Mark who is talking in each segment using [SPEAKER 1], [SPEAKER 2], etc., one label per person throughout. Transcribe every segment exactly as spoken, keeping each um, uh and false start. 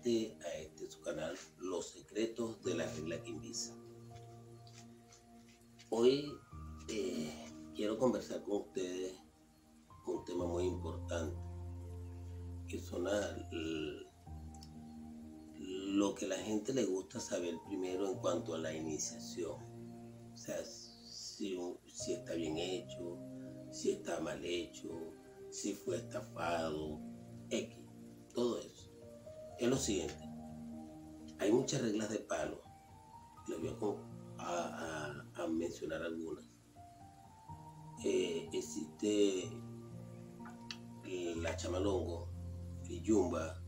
[SPEAKER 1] nuevamente a este su canal, Los Secretos de la Regla Quimbiza. Hoy eh, quiero conversar con ustedes un tema muy importante, que son a, lo que la gente le gusta saber primero en cuanto a la iniciación. O sea, si, si está bien hecho, si está mal hecho, si fue estafado, X, todo eso. Es lo siguiente, hay muchas reglas de palo, les voy a, a, a mencionar algunas. Eh, existe la chamalongo, el yumba,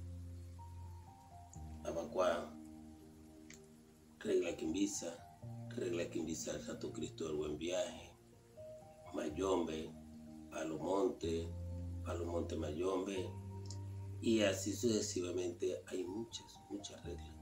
[SPEAKER 1] abacuá, regla quimbiza, regla quimbiza del Santo Cristo del Buen Viaje, mayombe, palo monte, palo monte mayombe, y así sucesivamente. Hay muchas, muchas reglas.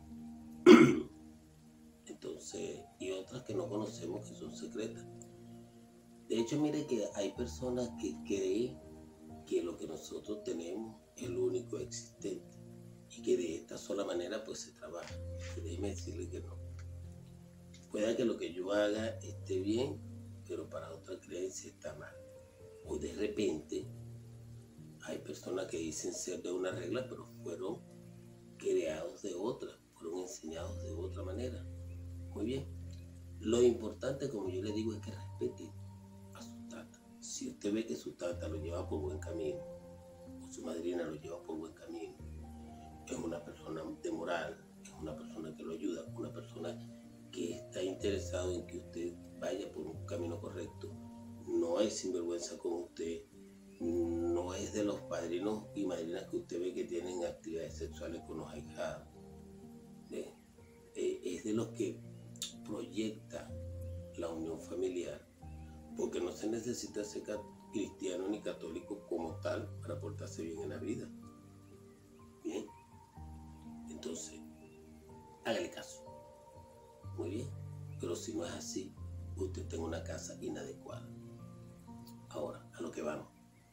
[SPEAKER 1] Entonces, y otras que no conocemos, que son secretas. De hecho, mire que hay personas que creen que lo que nosotros tenemos es lo único existente y que de esta sola manera pues se trabaja. Y déjeme decirle que no. Puede que lo que yo haga esté bien, pero para otra creencia está mal. O de repente hay personas que dicen ser de una regla, pero fueron creados de otra, fueron enseñados de otra manera. Muy bien. Lo importante, como yo le digo, es que respete a su tata. Si usted ve que su tata lo lleva por buen camino, o su madrina lo lleva por buen camino, es una persona de moral, es una persona que lo ayuda, una persona que está interesado en que usted vaya por un camino correcto, no es sinvergüenza con usted, no es de los padrinos y madrinas que usted ve que tienen actividades sexuales con los ahijados, ¿eh? Eh, es de los que proyecta la unión familiar, porque no se necesita ser cristiano ni católico como tal para portarse bien en la vida. Bien, entonces hágale caso. Muy bien, pero si no es así, usted tiene una casa inadecuada. Ahora, a lo que vamos.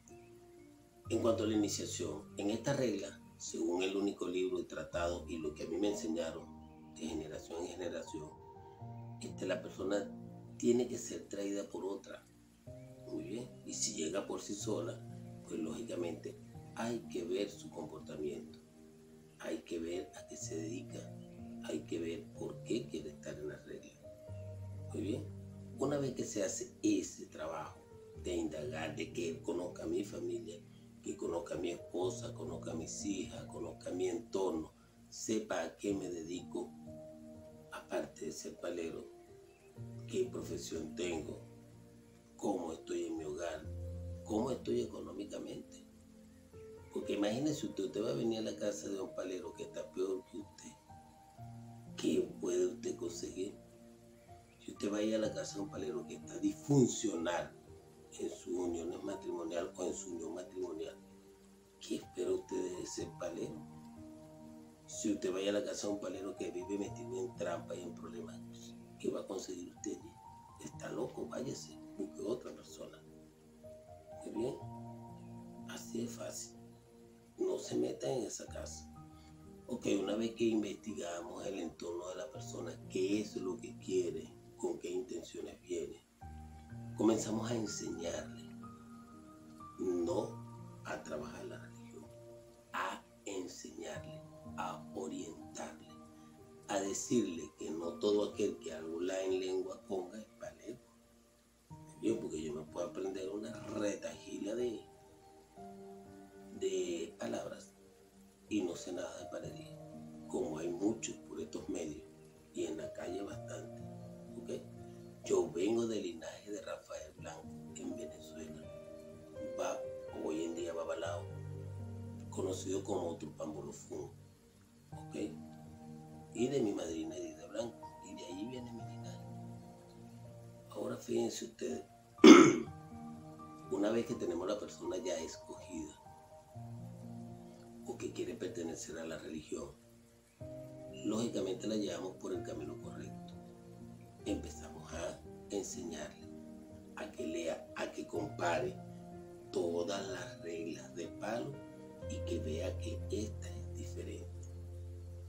[SPEAKER 1] En cuanto a la iniciación, en esta regla, según el único libro y tratado y lo que a mí me enseñaron de generación en generación, este, la persona tiene que ser traída por otra. Muy bien, y si llega por sí sola, pues lógicamente hay que ver su comportamiento, hay que ver a qué se dedica, hay que ver por qué quiere estar en la regla. Muy bien, una vez que se hace ese trabajo de indagar, de que él conozca a mi familia, que conozca a mi esposa, conozca a mis hijas, conozca mi entorno, sepa a qué me dedico, aparte de ser palero, qué profesión tengo, cómo estoy en mi hogar, cómo estoy económicamente. Porque imagínese usted, usted va a venir a la casa de un palero que está peor que usted. ¿Qué puede usted conseguir? Si usted va a ir a la casa de un palero que está disfuncional en su unión matrimonial o en su unión matrimonial, ¿qué espera usted de ese palero? Si usted va a ir a la casa de un palero que vive metido en trampa y en problemas, ¿qué va a conseguir usted? Está loco, váyase, busque otra persona. Muy bien, así es fácil. No se meta en esa casa. Ok, una vez que investigamos el entorno de la persona, qué es lo que quiere, con qué intenciones viene, comenzamos a enseñarle, no a trabajar la religión, a enseñarle, a orientarle, a decirle que no todo aquel que habla en lengua conga es palero. Bien, porque yo me puedo aprender una retahila de, de palabras y no sé nada de palería, como hay muchos por estos medios y en la calle bastante. ¿Okay? Yo vengo del linaje de Rafael Blanco en Venezuela, va, hoy en día Babalao, conocido como Tupambolofún, ¿ok? Y de mi madrina Edith Blanco, y de ahí viene mi linaje. Ahora fíjense ustedes, una vez que tenemos la persona ya escogida o que quiere pertenecer a la religión, lógicamente la llevamos por el camino correcto. Empezamos a enseñarle, a que lea, a que compare todas las reglas de palo y que vea que esta es diferente.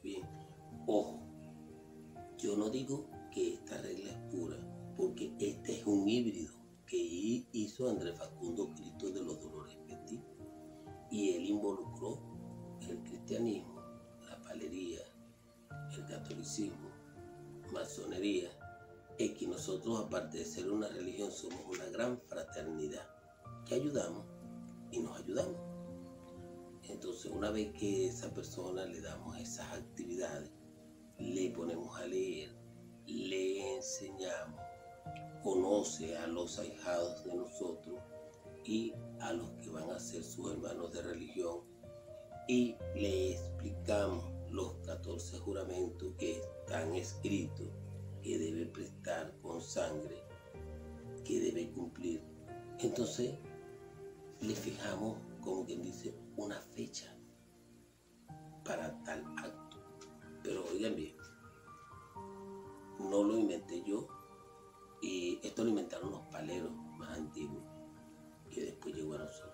[SPEAKER 1] Bien, ojo, yo no digo que esta regla es pura, porque este es un híbrido que hizo Andrés Facundo Cristo de los Dolores Petit, y él involucró el cristianismo, la palería, el catolicismo, masonería, es que nosotros, aparte de ser una religión, somos una gran fraternidad, que ayudamos y nos ayudamos. Entonces, una vez que a esa persona le damos esas actividades, le ponemos a leer, le enseñamos, conoce a los ahijados de nosotros y a los que van a ser sus hermanos de religión, y le explicamos los catorce juramentos que están escritos, que debe prestar con sangre, que debe cumplir. Entonces, le fijamos, como quien dice, una fecha para tal acto. Pero oigan bien, no lo inventé yo, y esto lo inventaron los paleros más antiguos, que después llegó a nosotros.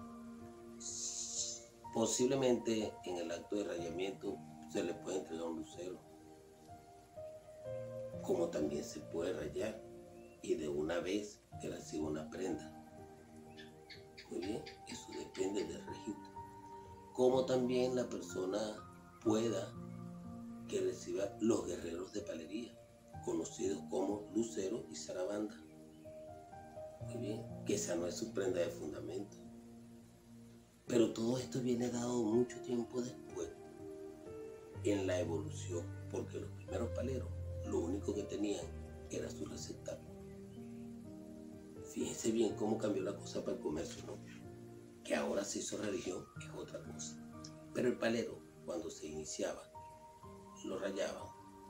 [SPEAKER 1] Posiblemente en el acto de rayamiento se le puede entregar un lucero, como también se puede rayar y de una vez que reciba una prenda. Muy bien, eso depende del registro. Como también la persona pueda que reciba los guerreros de palería, conocidos como lucero y zarabanda. Muy bien, que esa no es su prenda de fundamento. Pero todo esto viene dado mucho tiempo después, en la evolución, porque los primeros paleros lo único que tenían era su receptáculo. Fíjense bien cómo cambió la cosa para el comercio, ¿no? Que ahora se hizo religión es otra cosa. Pero el palero, cuando se iniciaba, lo rayaban,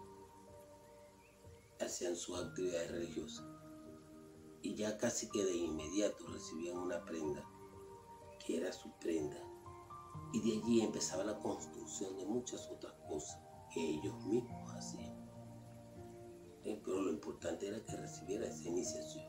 [SPEAKER 1] hacían sus actividades religiosas y ya casi que de inmediato recibían una prenda, que era su prenda, y de allí empezaba la construcción de muchas otras cosas que ellos mismos hacían. Pero lo importante era que recibiera esa iniciación.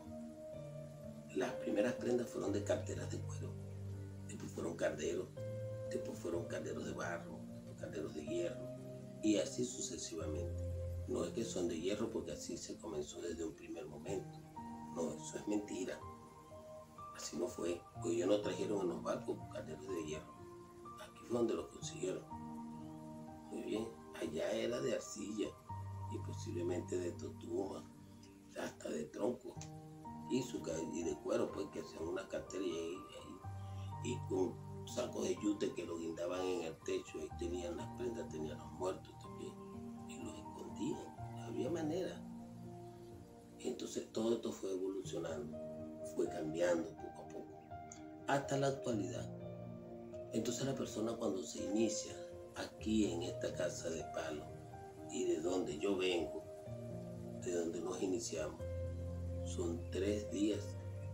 [SPEAKER 1] Las primeras prendas fueron de carteras de cuero, después fueron carderos, después fueron carderos de barro, después carderos de hierro, y así sucesivamente. No es que son de hierro porque así se comenzó desde un primer momento. No, eso es mentira. Así no fue, porque ellos no trajeron en los barcos carderos de hierro. Aquí fue donde los consiguieron. Muy bien, allá era de arcilla y posiblemente de totuma, hasta de tronco y, su, y de cuero, pues que hacían una cartera y, y, y con sacos de yute que lo guindaban en el techo, y tenían las prendas, tenían los muertos también y los escondían. Había manera. Entonces todo esto fue evolucionando, fue cambiando poco a poco, hasta la actualidad. Entonces la persona, cuando se inicia aquí en esta casa de palo, y de donde yo vengo, de donde nos iniciamos, son tres días,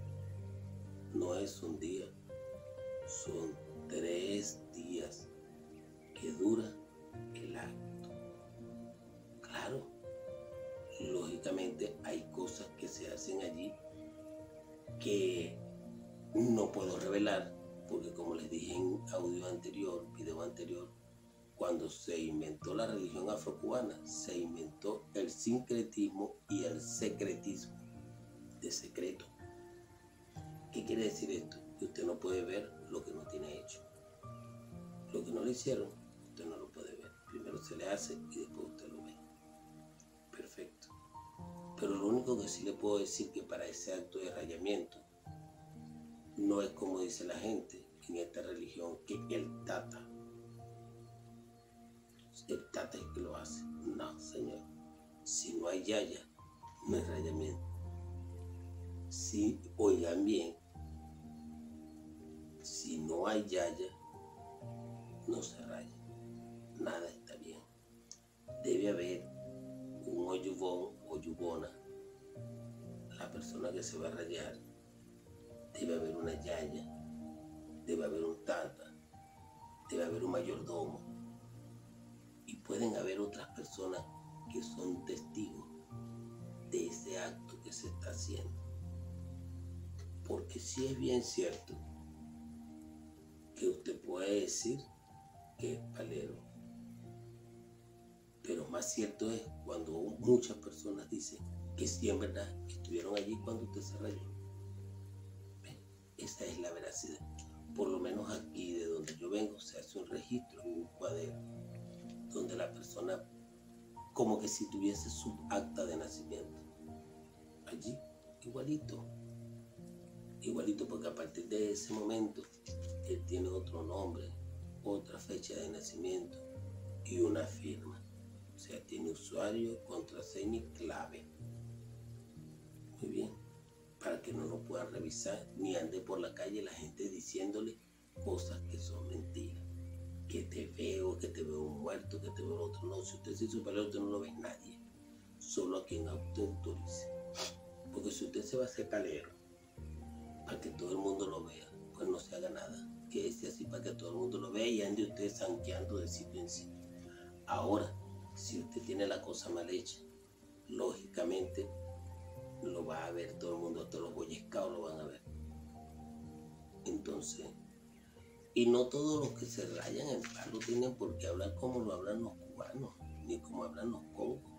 [SPEAKER 1] no es un día, son tres días que dura el acto. Claro, lógicamente hay cosas que se hacen allí que no puedo revelar, porque como les dije en audio anterior, video anterior, cuando se inventó la religión afrocubana, se inventó el sincretismo y el secretismo, de secreto. ¿Qué quiere decir esto? Que usted no puede ver lo que no tiene hecho. Lo que no le hicieron, usted no lo puede ver. Primero se le hace y después usted lo ve. Perfecto. Pero lo único que sí le puedo decir, que para ese acto de rayamiento, no es como dice la gente en esta religión, que el tata, el tata es que lo hace. No, señor. Si no hay yaya, no hay rayamiento. Si, oigan bien, si no hay yaya, no se raya. Nada está bien. Debe haber un oyubón o yubona. La persona que se va a rayar, debe haber una yaya, debe haber un tata, debe haber un mayordomo. Y pueden haber otras personas que son testigos de ese acto que se está haciendo. Porque sí es bien cierto que usted puede decir que es palero, Pero más cierto es cuando muchas personas dicen que sí, en verdad, estuvieron allí cuando usted se rayó. Esa es la veracidad. Por lo menos aquí de donde yo vengo se hace un registro en un cuaderno donde la persona como que si tuviese su acta de nacimiento. Allí, igualito. Igualito porque a partir de ese momento él tiene otro nombre, otra fecha de nacimiento y una firma. O sea, tiene usuario, contraseña y clave. Muy bien. Para que no lo pueda revisar ni ande por la calle la gente diciéndole cosas que son mentiras. Que te veo, que te veo muerto, que te veo otro. No, si usted se supera, usted no lo ve nadie. Solo a quien usted autorice. Porque si usted se va a hacer calero para que todo el mundo lo vea, pues no se haga nada. Quédese así para que todo el mundo lo vea y ande usted zanqueando de sitio en sitio. Ahora, si usted tiene la cosa mal hecha, lógicamente lo va a ver todo el mundo, hasta los Boy Scouts lo van a ver. Entonces, y no todos los que se rayan en palo tienen por qué hablar como lo hablan los cubanos, ni como hablan los congos.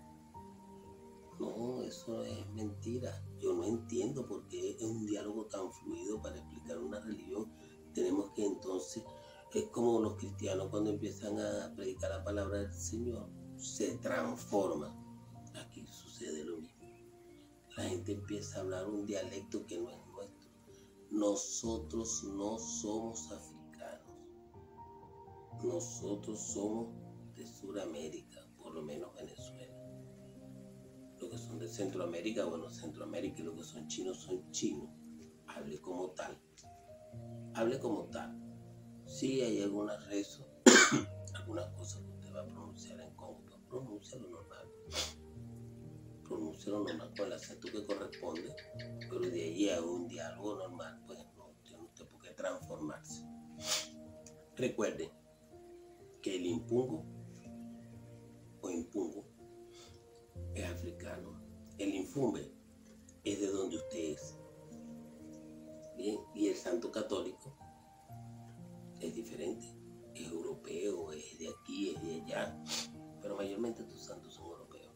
[SPEAKER 1] No, eso es mentira. Yo no entiendo por qué es un diálogo tan fluido para explicar una religión. Tenemos que entonces, es como los cristianos cuando empiezan a predicar la palabra del Señor, se transforman. Aquí sucede lo mismo. La gente empieza a hablar un dialecto que no es nuestro. Nosotros no somos africanos. Nosotros somos de Sudamérica, por lo menos Venezuela. Los que son de Centroamérica, bueno, Centroamérica, y los que son chinos son chinos. Hable como tal. Hable como tal. Sí hay algunas rezos, algunas cosas que usted va a pronunciar en Congo, pero pronúncialo normal. Pronúncialo normal con el acento que corresponde, pero de ahí a un diálogo normal, pues no tiene usted por qué transformarse. Recuerde que el impungo o impungo es africano. El infumbe es de donde usted es. Bien, y el santo católico es diferente. Es europeo, es de aquí, es de allá. Pero mayormente estos santos son europeos.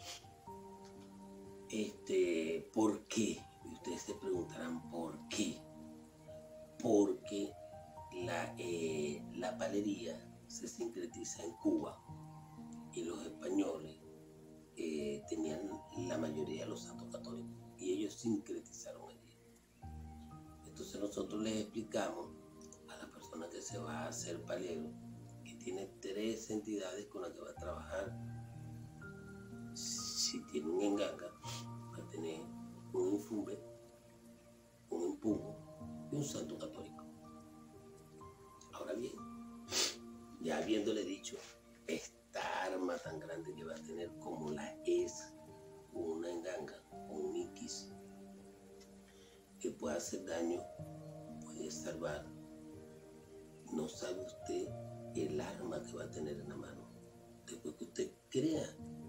[SPEAKER 1] Este, ¿por qué? Y ustedes se preguntarán ¿por qué? Porque la, eh, la palería se sincretiza en Cuba y los españoles eh, tenían la mayoría de los santos católicos y ellos sincretizaron allí. Entonces nosotros les explicamos a la persona que se va a hacer palero que tiene tres entidades con las que va a trabajar. Si tiene un enganga, va a tener un infumbe, un impungo y un santo católico. Ahora bien, ya habiéndole dicho esta arma tan grande que va a tener como la es una enganga o un iquis, que puede hacer daño, puede salvar, no sabe usted el arma que va a tener en la mano. Después que usted crea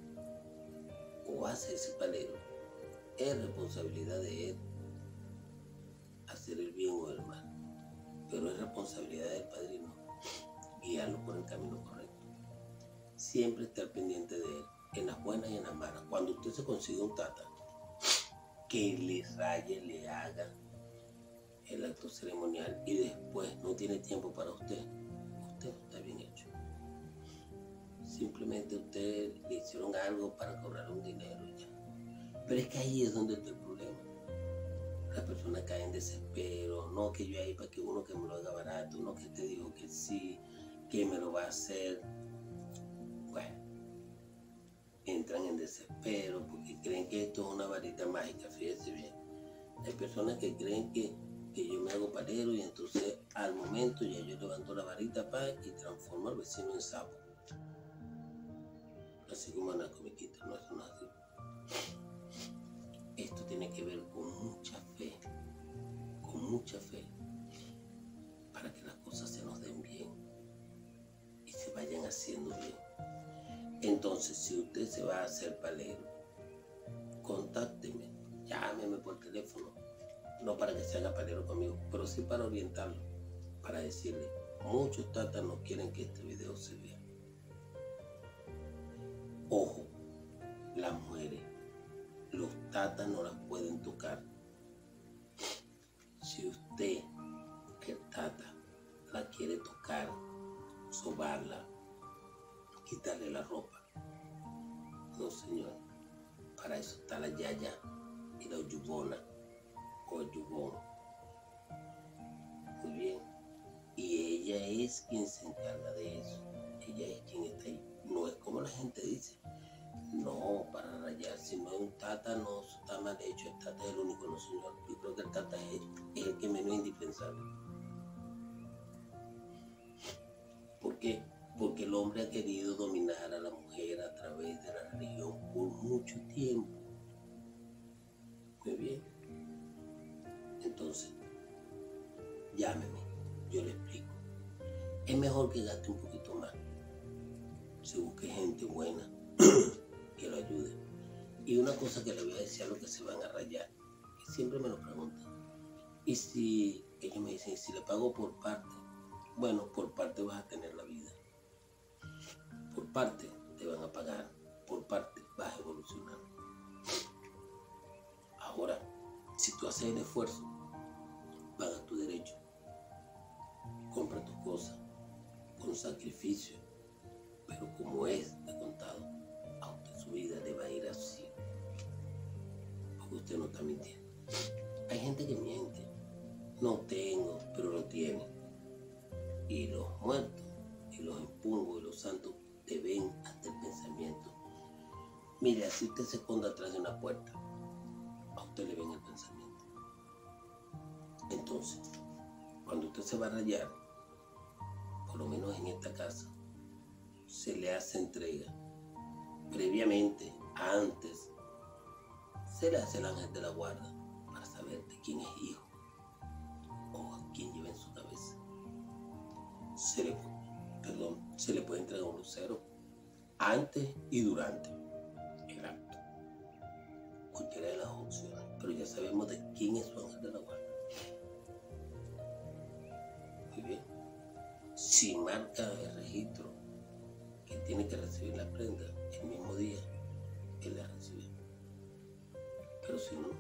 [SPEAKER 1] o hace ese palero, es responsabilidad de él hacer el bien o el mal, pero es responsabilidad del padrino guiarlo por el camino correcto. Siempre estar pendiente de él, en las buenas y en las malas. Cuando usted se consiga un tata, que le raye, le haga el acto ceremonial y después no tiene tiempo para usted, usted está bien hecho. Simplemente usted le hicieron algo para cobrar un dinero y ya. Pero es que ahí es donde está el problema. La persona cae en desespero, no que yo ahí para que uno que me lo haga barato, no que te dijo que sí, que me lo va a hacer. Bueno, entran en desespero porque creen que esto es una varita mágica, fíjense bien. Hay personas que creen que, que yo me hago palero y entonces al momento ya yo levanto la varita pa, y transformo al vecino en sapo. Así como Ana Comiquita, no, eso no es así. Esto tiene que ver con mucha fe, con mucha fe, para que las cosas se nos den bien y se vayan haciendo bien. Entonces, si usted se va a hacer palero, contácteme, llámeme por teléfono, no para que se haga palero conmigo, pero sí para orientarlo, para decirle, muchos tatas no quieren que este video se vea. Ojo, las mujeres, los tatas no las pueden tocar. Si usted, el tata, la quiere tocar, sobarla, quitarle la ropa, no señor, para eso está la yaya y la yubona o el yubón. Muy bien, y ella es quien se encarga de eso, ella es quien está ahí. No es como la gente dice, no, para rayar, si no es un tata, no, eso está mal hecho, el tata es el único, no señor. Yo creo que el tata es, es el que menos es indispensable. ¿Por qué? Porque el hombre ha querido dominar a la mujer a través de la religión por mucho tiempo. Muy bien. Entonces, llámeme, yo le explico. Es mejor que gaste un poquito más. Se busque gente buena que lo ayude. Y una cosa que le voy a decir a los que se van a rayar, que siempre me lo preguntan. Y si ellos me dicen, si le pago por parte, bueno, por parte vas a tener la vida. Por parte te van a pagar, por parte vas a evolucionar. Ahora, si tú haces el esfuerzo, pagas tu derecho, compra tus cosas con sacrificio, pero como es de contado, a usted su vida le va a ir así, porque usted no está mintiendo. Hay gente que miente, no tengo, pero lo tiene. Y los muertos, y los impungos, y los santos te ven hasta el pensamiento. Mire, así usted se esconde atrás de una puerta, a usted le ven el pensamiento. Entonces, cuando usted se va a rayar, por lo menos en esta casa, se le hace entrega. Previamente, antes, se le hace el ángel de la guarda para saber de quién es hijo o a quién lleva en su cabeza. Se le, perdón, se le puede entregar un lucero antes y durante el acto. Cualquiera de las opciones, pero ya sabemos de quién es su ángel de la guarda. Muy bien. Si marca el registro que tiene que recibir la prenda el mismo día, él la recibe. Pero si no,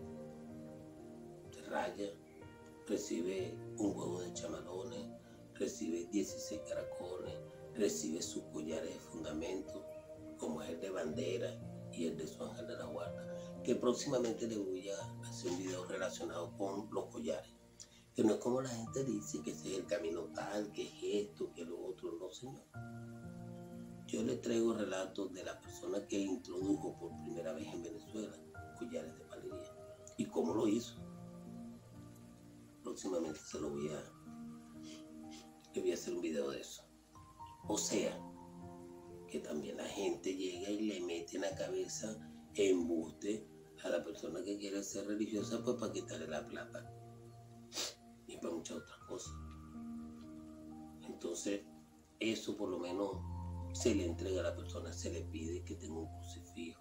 [SPEAKER 1] se raya, recibe un huevo de chamalones, recibe dieciséis caracoles, recibe sus collares de fundamento, como es el de bandera y el de su ángel de la guarda, que próximamente le voy a hacer un video relacionado con los collares. Que no es como la gente dice, que ese es el camino tal, que es esto, que lo otro, no señor. Yo le traigo relatos de la persona que introdujo por primera vez en Venezuela collares de palería y cómo lo hizo. Próximamente se lo voy a, le voy a hacer un video de eso. O sea, que también la gente llega y le mete en la cabeza embuste a la persona que quiere ser religiosa, pues para quitarle la plata y para muchas otras cosas. Entonces, eso por lo menos se le entrega a la persona, se le pide que tenga un crucifijo.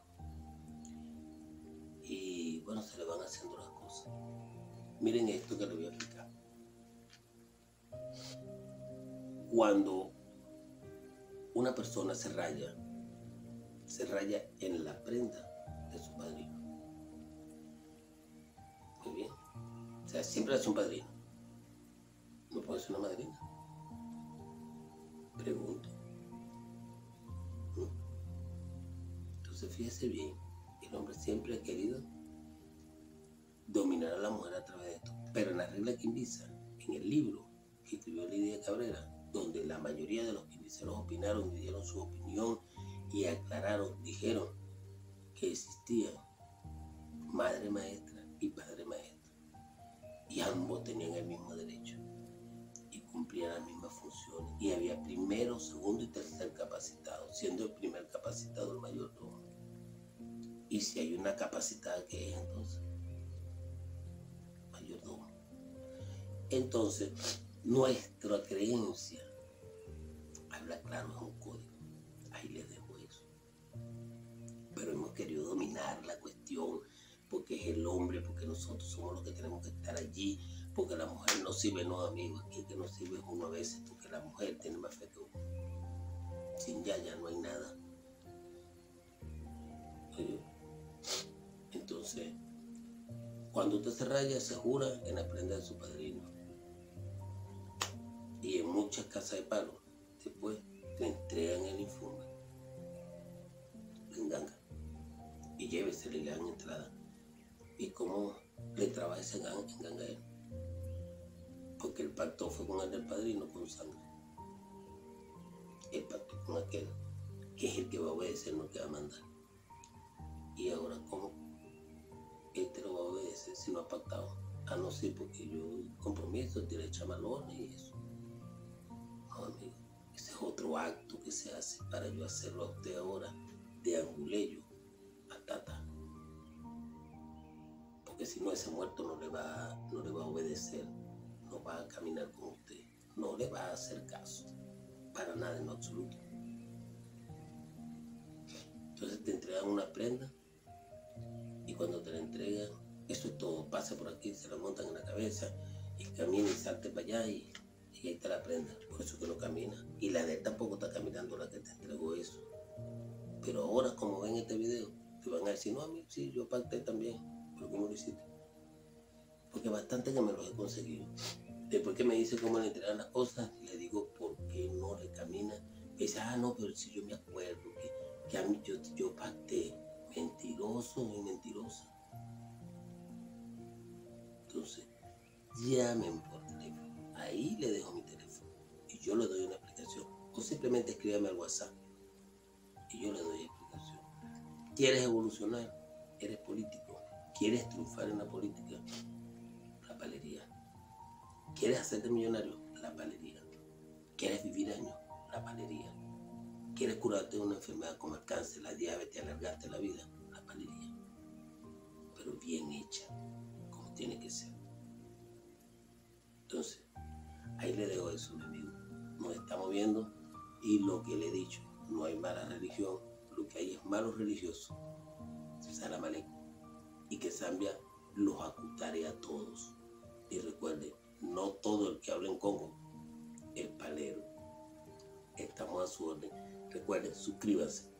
[SPEAKER 1] Y bueno, se le van haciendo las cosas. Miren esto que le voy a explicar. Cuando una persona se raya, se raya en la prenda de su padrino. Muy bien. O sea, siempre hace un padrino. ¿No puede ser una madrina? Pregunto. Entonces fíjese bien, el hombre siempre ha querido dominar a la mujer a través de esto. Pero en la regla quindiza, en el libro que escribió Lidia Cabrera, donde la mayoría de los quindiceros opinaron y dieron su opinión y aclararon, dijeron que existían madre maestra y padre maestro, y ambos tenían el mismo derecho y cumplían las mismas funciones, y había primero, segundo y tercer capacitado, siendo el primer capacitado el mayordomo. Y si hay una capacitada, ¿qué es entonces? Mayordomo. Entonces, nuestra creencia habla claro, es un código. Ahí les dejo eso. Pero hemos querido dominar la cuestión porque es el hombre, porque nosotros somos los que tenemos que estar allí, porque la mujer no sirve, no amigos, aquí que no sirve es uno a veces, porque la mujer tiene más fe que uno. Sin ya, ya no hay nada. Entonces, cuando usted se raya, se jura en la prenda de su padrino. Y en muchas casas de palo, después te entregan el informe, en ganga, y llévese, le dan entrada. ¿Y cómo le trabaja ese ganga en ganga a él? Porque el pacto fue con el del padrino, con sangre. El pacto con aquel, que es el que va a obedecer, no el que va a mandar. Y ahora, ¿cómo este lo va a obedecer si no ha pactado? Ah, no sé, porque yo compromiso, tiré chamalones y eso. No, amigo, ese es otro acto que se hace para yo hacerlo a usted ahora de anguleyo a tata. Porque si no, ese muerto no le va, no le va a obedecer, no va a caminar con usted, no le va a hacer caso, para nada en lo absoluto. Entonces te entregan una prenda y cuando te la entregan, eso es todo, pasa por aquí, se la montan en la cabeza y camina y salte para allá y, y ahí te la prenda. Por eso que no camina. Y la de él tampoco está caminando, la que te entregó eso. Pero ahora, como ven este video, te van a decir, no, a mí sí, yo pacté también, pero ¿cómo lo hiciste? Porque bastante que me los he conseguido. Después que me dice cómo le entregan las cosas, le digo por qué no le camina. Me dice, ah, no, pero si yo me acuerdo que, que a mí yo, yo pacté. Mentiroso y mentirosa. Entonces, llamen por teléfono. Ahí le dejo mi teléfono y yo le doy una explicación. O simplemente escríbame al WhatsApp y yo le doy explicación. ¿Quieres evolucionar? ¿Eres político? ¿Quieres triunfar en la política? La palería. ¿Quieres hacerte millonario? La palería. ¿Quieres vivir años? La palería. ¿Quieres curarte de una enfermedad como el cáncer, la diabetes, alargarte la vida? La palería. Pero bien hecha, como tiene que ser. Entonces, ahí le dejo eso, mi amigo. Nos estamos viendo y lo que le he dicho, no hay mala religión, lo que hay es malos religiosos. Salam aleikum. Y que Zambia los acutare a todos. Y recuerden, no todo el que habla en Congo es palero. Estamos a su orden. Recuerden, suscríbanse.